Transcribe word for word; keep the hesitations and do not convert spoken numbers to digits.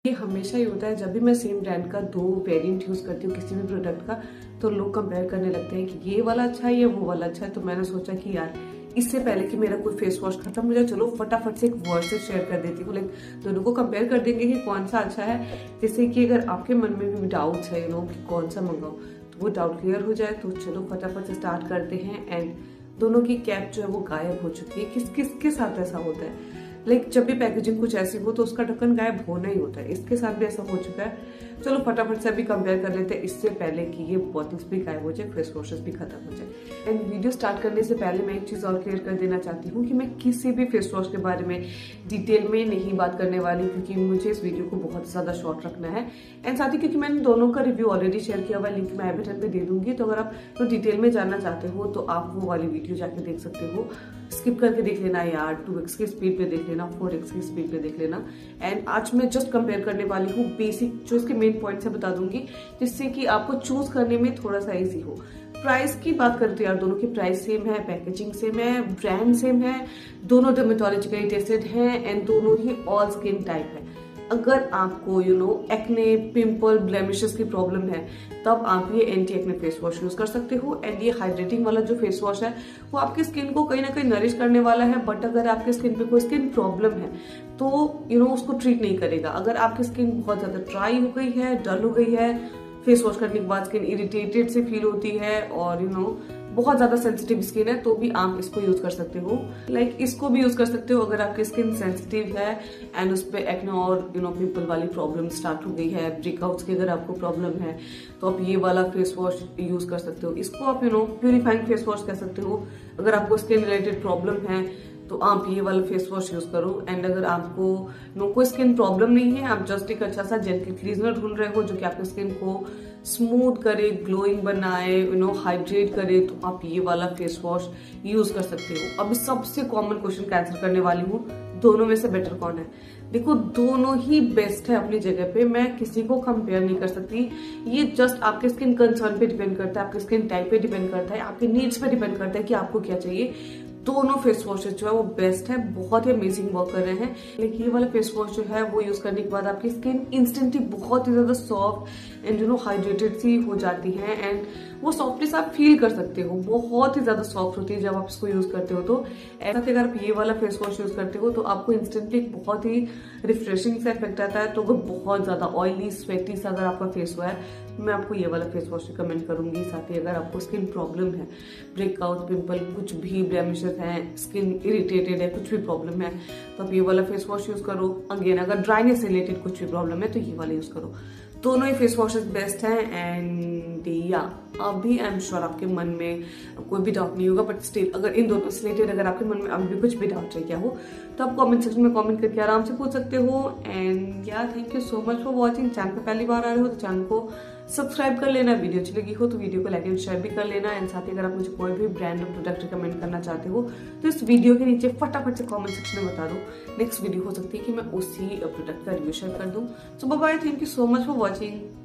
ये हमेशा ही होता है जब भी मैं सेम ब्रांड का दो वेरिएंट यूज करती हूँ किसी भी प्रोडक्ट का, तो लोग कंपेयर करने लगते हैं कि ये वाला अच्छा है या वो वाला अच्छा है। तो मैंने सोचा कि यार इससे पहले कि मेरा कोई फेस वॉश खत्म हो जाए, चलो फटाफट से एक वर्सेस शेयर कर देती हूँ, लाइक दोनों को कंपेयर कर देंगे कि कौन सा अच्छा है, जिससे कि अगर आपके मन में भी डाउट्स है यू नो कि कौन सा मंगाओ, तो वो डाउट क्लियर हो जाए। तो चलो फटाफट से स्टार्ट करते हैं। एंड दोनों की कैप जो है वो गायब हो चुकी है। किस किस के साथ ऐसा होता है, लाइक like, जब भी पैकेजिंग कुछ ऐसी हो तो उसका ढक्कन गायब होना ही होता है। इसके साथ भी ऐसा हो चुका है। चलो फटाफट से अभी कंपेयर कर लेते हैं इससे पहले कि ये बॉटल्स भी गायब हो जाए, फेस वॉशेस भी खत्म हो जाए। एंड वीडियो स्टार्ट करने से पहले मैं एक चीज और क्लियर कर देना चाहती हूँ कि मैं किसी भी फेस वॉश के बारे में डिटेल में नहीं बात करने वाली, क्योंकि मुझे इस वीडियो को बहुत ज्यादा शॉर्ट रखना है। एंड साथ ही क्योंकि मैंने दोनों का रिव्यू ऑलरेडी शेयर किया हुआ, लिंक मैं आई बटन पे दे दूंगी, तो अगर आप तो डिटेल में जानना चाहते हो तो आप वो वाली वीडियो जाके देख सकते हो। स्किप करके देख लेना यार, टू एक्स की स्पीड पे देख लेना, फोर एक्स की स्पीड पे देख लेना। एंड आज मैं जस्ट कंपेयर करने वाली हूँ, बेसिक जो इसके मेन पॉइंट्स है बता दूंगी, जिससे कि आपको चूज करने में थोड़ा सा इजी हो। प्राइस की बात करते हैं यार, दोनों की प्राइस सेम है, पैकेजिंग सेम है, ब्रांड सेम है, दोनों डर्मेटोलॉजिकली टेस्टेड है एंड दोनों ही ऑल स्किन टाइप है। अगर आपको you know acne, pimple, blemishes की प्रॉब्लम है, तब आप ये anti acne face wash use कर सकते हो। एंड ये हाइड्रेटिंग वाला जो फेस वॉश है वो आपकी स्किन को कहीं ना कहीं नरिश करने वाला है, बट अगर आपके स्किन पे कोई स्किन प्रॉब्लम है तो यू नो उसको ट्रीट नहीं करेगा। अगर आपकी स्किन बहुत ज्यादा ड्राई हो गई है, डल हो गई है, फेस वॉश करने के बाद स्किन इरिटेटेड से फील होती है और यू नो बहुत ज्यादा सेंसिटिव स्किन है, तो भी आप इसको यूज कर सकते हो। लाइक like, इसको भी यूज कर सकते हो अगर आपकी स्किन सेंसिटिव है एंड उस पर एक्ने और यू नो पिंपल वाली प्रॉब्लम स्टार्ट हो गई है, ब्रेकआउट्स की अगर आपको प्रॉब्लम है, तो आप ये वाला फेस वॉश यूज कर सकते हो। इसको आप you know purifying face wash कह सकते हो। अगर आपको स्किन रिलेटेड प्रॉब्लम है तो आप ये वाला फेस वॉश यूज करो। एंड अगर आपको नो कोई स्किन प्रॉब्लम नहीं है, आप जस्ट एक अच्छा सा जेंटल क्लीजनर ढूंढ रहे हो जो कि आपकी स्किन को स्मूथ करे, ग्लोइंग बनाए, यू नो हाइड्रेट करे, तो आप ये वाला फेस वॉश यूज कर सकते हो। अब सबसे कॉमन क्वेश्चन आंसर करने वाली हूँ, दोनों में से बेटर कौन है? देखो दोनों ही बेस्ट है अपनी जगह पे, मैं किसी को कंपेयर नहीं कर सकती। ये जस्ट आपके स्किन कंसर्न पे डिपेंड करता है, आपके स्किन टाइप पे डिपेंड करता है, आपके नीड्स पे डिपेंड करता है कि आपको क्या चाहिए। दोनों फेस वॉशेस जो है वो बेस्ट है, बहुत ही अमेजिंग वर्क कर रहे हैं। लेकिन ये वाला फेस वॉश जो है वो यूज करने के बाद आपकी स्किन इंस्टेंटली बहुत ही ज्यादा soft and you know hydrated सी हो जाती है। एंड वो सॉफ्टनेस आप फील कर सकते हो, बहुत ही ज्यादा सॉफ्ट होती है जब आप इसको यूज करते हो। तो ऐसा अगर आप ये वाला फेस वॉश यूज करते हो तो आपको इंस्टेंटली बहुत ही रिफ्रेशिंग सा इफेक्ट आता है। तो अगर बहुत ज्यादा ऑयली स्वेटी सा अगर आपका फेस हुआ है, मैं आपको ये वाला फेस वॉश रिकमेंड करूंगी। साथ ही अगर आपको स्किन प्रॉब्लम है, ब्रेकआउट, पिंपल, कुछ भी ब्लेमिशेस है, स्किन इरिटेटेड है, कुछ भी प्रॉब्लम है, तो आप ये वाला फेस वॉश यूज करो। अगेन अगर ड्राइनेस रिलेटेड कुछ भी प्रॉब्लम है तो ये वाला यूज करो। दोनों ही फेस वॉशेस बेस्ट हैं। एंड या अभी आई एम श्योर आपके मन में कोई भी डाउट नहीं होगा, बट स्टिल अगर इन दोनों से रिलेटेड अगर आपके मन में अभी भी कुछ भी डाउट रह गया हो तो आप कमेंट सेक्शन में कमेंट करके आराम से पूछ सकते हो। एंड या thank you so much for watching. Channel पे पहली बार आ रहे हो तो चैनल को सब्सक्राइब कर लेना, वीडियो अच्छी लगी हो तो वीडियो को लाइक एंड शेयर भी कर लेना। एंड साथ ही अगर आप मुझे कोई भी ब्रांड और प्रोडक्ट रिकमेंड करना चाहते हो तो इस वीडियो के नीचे फटाफट से कमेंट सेक्शन में बता दो। नेक्स्ट वीडियो हो सकती है कि मैं उसी प्रोडक्ट का रिव्यू शेयर कर दूं। So bye bye, thank you so much for watching.